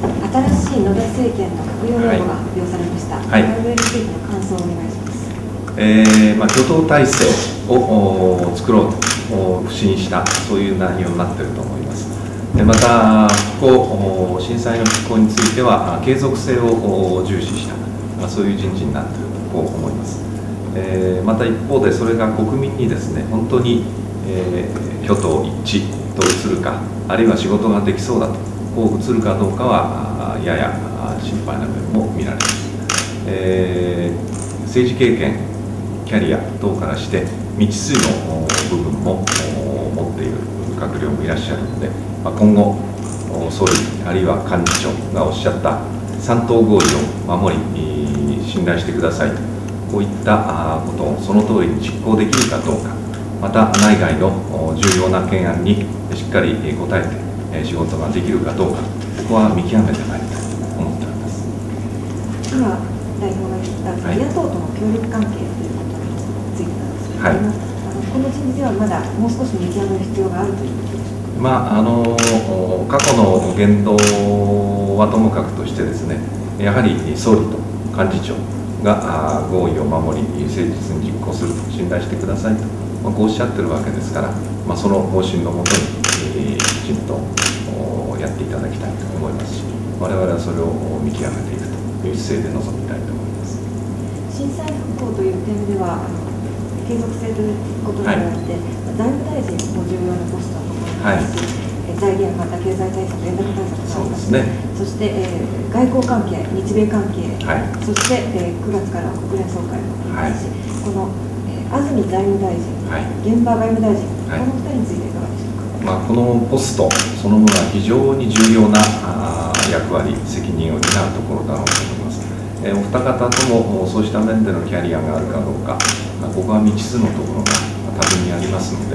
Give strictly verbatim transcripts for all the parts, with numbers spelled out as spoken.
新しい野田政権の閣僚名簿が発表されました。はい、これについての感想をお願いします。 えーまあ、挙党体制を作ろうと不信した、そういう内容になっていると思います。でまた、復興、震災の復興については、継続性を重視した、まあ、そういう人事になっていると思います。えー、また一方で、それが国民にですね、本当に、えー、挙党一致と移るか、あるいは仕事ができそうだと、こう移るかどうかは、やや心配な面も見られます。えー、政治経験、キャリア等からして未知数の部分も持っている閣僚もいらっしゃるので、まあ、今後総理あるいは幹事長がおっしゃった三党合意を守り信頼してくださいと、こういったことをその通りに実行できるかどうか、また内外の重要な懸案にしっかり応えて仕事ができるかどうか、ここは見極めてまいりたいと思っております。 今代表が言った、はい、野党との協力関係ということについてなんですけれども、はい、あのこの人事ではまだもう少し見極める必要があるということでしょうか。 まあ、あの過去の言動はともかくとしてですね、やはり総理と幹事長が合意を守り誠実に実行すると、信頼してくださいと、まあ、こうおっしゃってるわけですから、まあ、その方針のもとに、えー、きちんとやっていただきたいと思いますし、我々はそれを見極めていくという姿勢で臨みたいと思います。 震災復興という点では継続性ということになって、はい、財務大臣も重要なポストだと思いますし、はい、財源、また経済対策、円高対策があります。そうですね。そして、えー、外交関係、日米関係、はい、そして、えー、くがつから国連総会もありますし、はい、この、えー、安住財務大臣、はい、現場外務大臣、はい、このふたりについていかがでしょうか。まあ、このポストそのものは非常に重要な役割、責任を担うところだろうと思います。えー、お二方ともそうした面でのキャリアがあるかどうか、まあ、ここは未知数のところが多分にありますので、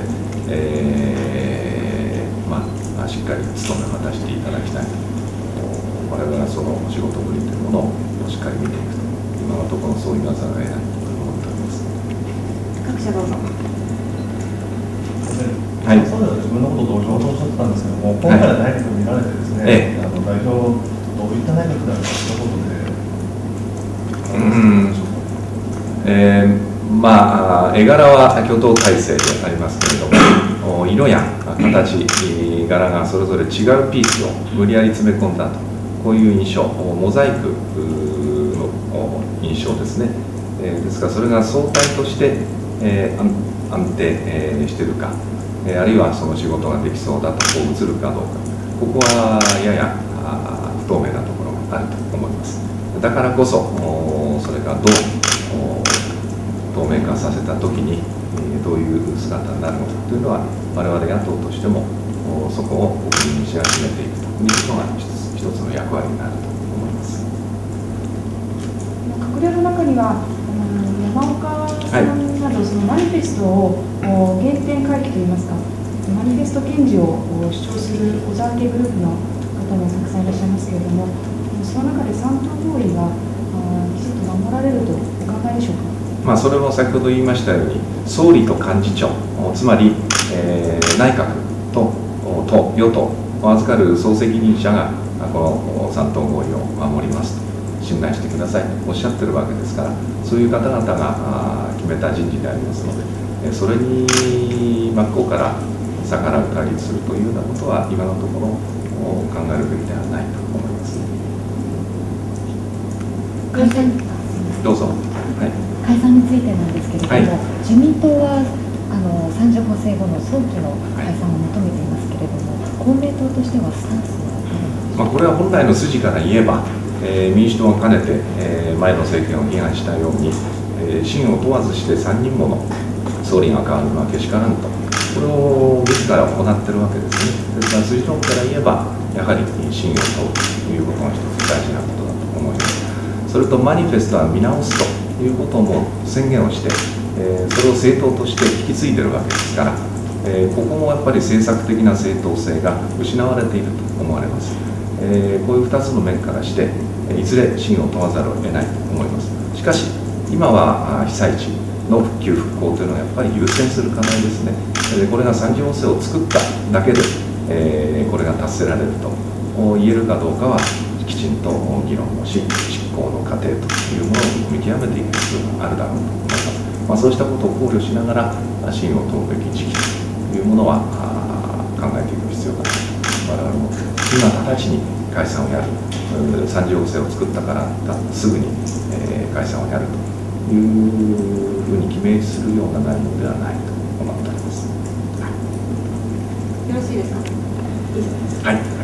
えーまあ、しっかり務めを果たしていただきたいと、我々はその仕事ぶりというものをしっかり見ていくと、今のところそう言わざるを得ないと思っております。各社どうぞ。 はい、そうです。自分のことを同僚とおっしゃってたんですけども、今回の内閣を見られてですね、はい、あの代表、どういった内閣であるかということで、うん、 えー、まあ絵柄は挙党体制でありますけれども、色や形、柄がそれぞれ違うピースを無理やり詰め込んだと、こういう印象、モザイクの印象ですね。えー、ですからそれが相対として、えー、安定、えー、しているか、あるいはその仕事ができそうだと、こう映るかどうか、ここはやや不透明なところがあると思います。だからこそ、それがどう透明化させたときに、どういう姿になるのかというのは、我々野党としても、そこを国民に知らしめていくというのが一つ、一つの役割になると思います。 閣僚の中には、山岡さんなど、そのマニフェストを原点回帰といいますか、マニフェスト堅持を主張する小沢家グループの方もたくさんいらっしゃいますけれども、その中で三党合意がきちんと守られるとお考えでしょうか。 まあ、それも先ほど言いましたように、総理と幹事長、つまり、えー、内閣と党、与党を預かる総責任者がこの三党合意を守りますと、信頼してくださいとおっしゃってるわけですから、そういう方々が決めた人事でありますので、それに真っ向から逆らう対立するというようなことは、今のところ考えるべきではないと思います。 解散どうぞ。はい、 解散についてなんですけれども、はい、自民党はあのさんじゅうごせいごの早期の解散を求めていますけれども、はい、公明党としてはスタンスはあるんでしょうか。まあ、これは本来の筋から言えば、えー、民主党がかねて、えー、前の政権を批判したように、えー、真を問わずしてさんにんもの総理が変わるのはけしからんと、これを自ら行っているわけですね。ですから筋論から言えば、やはり真を問うということが一つ大事なことだと思います。それとマニフェストは見直すということも宣言をして、えー、それを政党として引き継いでいるわけですから、えー、ここもやっぱり政策的な正当性が失われていると思われます。えー、こういうふたつの面からして、いずれ真を問わざるを得ないと思います。しかし、今は被災地の復旧・復興というのはやっぱり優先する課題ですね。これがさんじゅうごせいを作っただけで、えー、これが達せられると言えるかどうかは、しきちんと議論をし、執行の過程というものを見極めていく必要があるだろうと思います。まあ、そうしたことを考慮しながら、信を問うべき時期というものは考えていく必要がある。我々も今直ちに解散をやる、三次補正を作ったからすぐに、えー、解散をやるというふうに決めするような内容ではないと思っております。 よろしいですか。以上です。 はい。